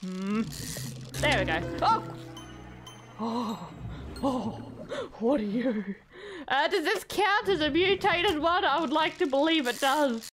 There we go. Oh, what are you? Does this count as a mutated one? I would like to believe it does.